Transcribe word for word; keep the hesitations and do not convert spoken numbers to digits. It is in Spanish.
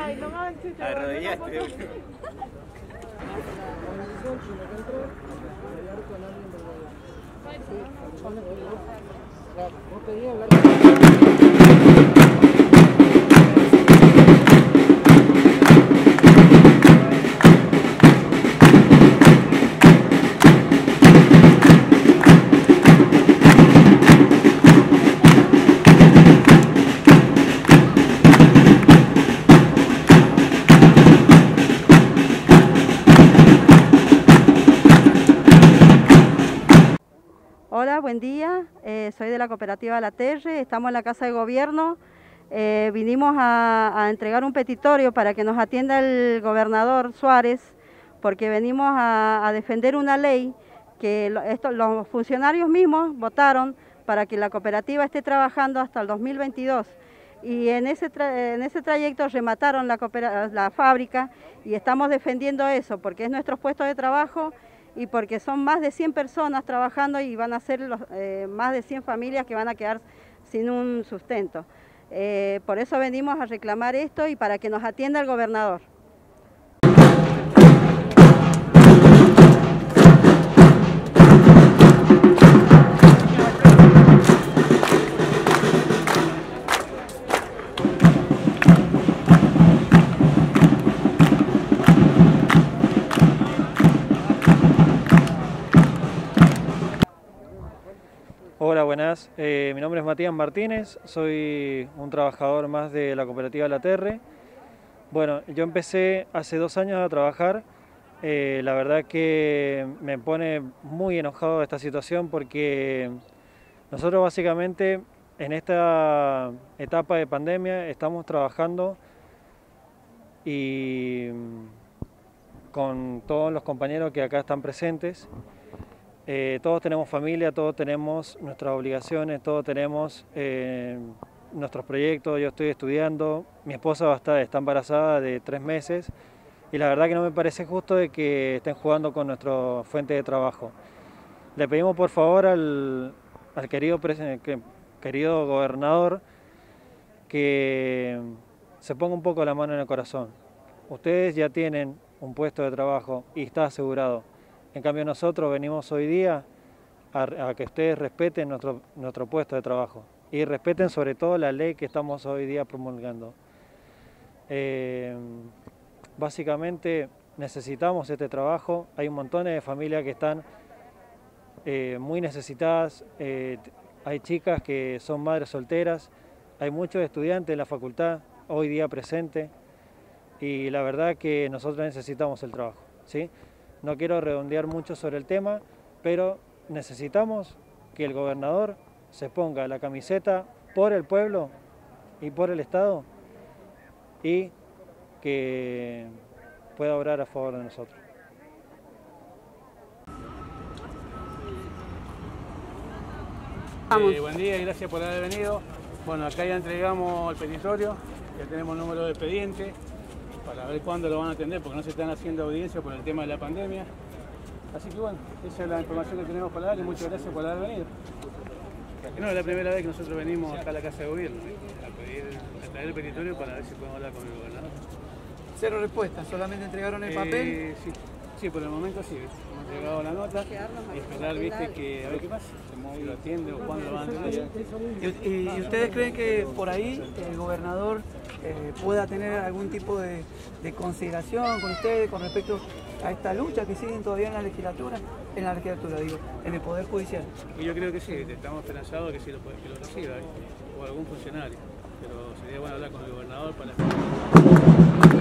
Ay, no manches, te arrodillaste. Hola, buen día. Eh, soy de la cooperativa La Terre, estamos en la Casa de Gobierno. Eh, vinimos a, a entregar un petitorio para que nos atienda el gobernador Suárez, porque venimos a, a defender una ley que lo, esto, los funcionarios mismos votaron para que la cooperativa esté trabajando hasta el dos mil veintidós. Y en ese, tra en ese trayecto remataron la, la fábrica y estamos defendiendo eso, porque es nuestro puesto de trabajo y porque son más de cien personas trabajando y van a ser los, eh, más de cien familias que van a quedar sin un sustento. Eh, por eso venimos a reclamar esto y para que nos atienda el gobernador. Hola, buenas. Eh, mi nombre es Matías Martínez, soy un trabajador más de la cooperativa La Terre. Bueno, yo empecé hace dos años a trabajar. Eh, la verdad que me pone muy enojado esta situación porque nosotros básicamente en esta etapa de pandemia estamos trabajando y con todos los compañeros que acá están presentes. Eh, todos tenemos familia, todos tenemos nuestras obligaciones, todos tenemos eh, nuestros proyectos. Yo estoy estudiando, mi esposa va a estar, está embarazada de tres meses y la verdad que no me parece justo de que estén jugando con nuestra fuente de trabajo. Le pedimos por favor al, al querido, que, querido gobernador que se ponga un poco la mano en el corazón. Ustedes ya tienen un puesto de trabajo y está asegurado. En cambio nosotros venimos hoy día a, a que ustedes respeten nuestro, nuestro puesto de trabajo y respeten sobre todo la ley que estamos hoy día promulgando. Eh, básicamente necesitamos este trabajo, hay un montón de familias que están eh, muy necesitadas, eh, hay chicas que son madres solteras, hay muchos estudiantes en la facultad hoy día presentes y la verdad que nosotros necesitamos el trabajo, ¿sí? No quiero redondear mucho sobre el tema, pero necesitamos que el gobernador se ponga la camiseta por el pueblo y por el Estado y que pueda obrar a favor de nosotros. Eh, buen día y gracias por haber venido. Bueno, acá ya entregamos el petitorio, ya tenemos el número de expediente para ver cuándo lo van a atender, porque no se están haciendo audiencias por el tema de la pandemia. Así que bueno, esa es la información que tenemos para darle. Muchas gracias por haber venido. No es la primera vez que nosotros venimos acá a la Casa de Gobierno, ¿eh? a, pedir, a traer el petitorio para ver si podemos hablar con el gobernador. Cero respuestas, solamente entregaron el eh, papel. Sí, sí, por el momento sí. Hemos entregado la nota y esperar, viste, que a ver qué pasa, si lo atiende o cuándo lo van a atender. ¿Y, y, y ustedes creen que por ahí el gobernador eh, pueda tener algún tipo de, de consideración con ustedes con respecto a esta lucha que siguen todavía en la legislatura, en la legislatura, digo, en el Poder Judicial? Y yo creo que sí, estamos esperanzados que sí lo, que lo reciba, ¿eh? O algún funcionario, pero sería bueno hablar con el gobernador para...